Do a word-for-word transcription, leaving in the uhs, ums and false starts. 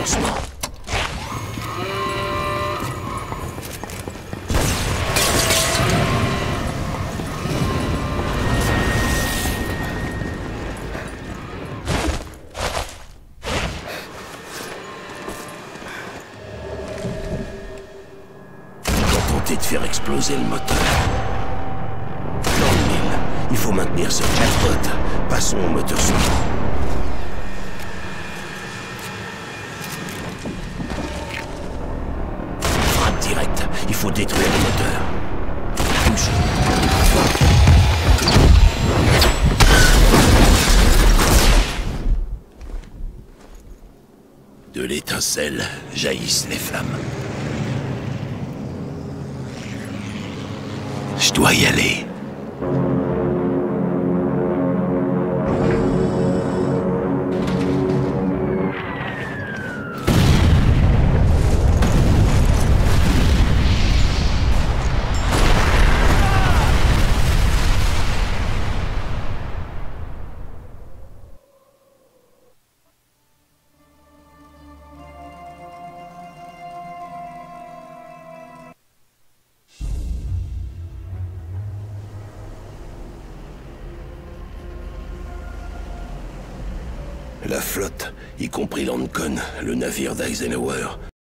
lancement. De faire exploser le moteur. Dans le mille, il faut maintenir ce jackpot. Passons au moteur suivant. Frappe directe, il faut détruire le moteur. Touche. De l'étincelle jaillissent les flammes. Je dois y aller. La flotte, y compris l'Ancon, le navire d'Eisenhower,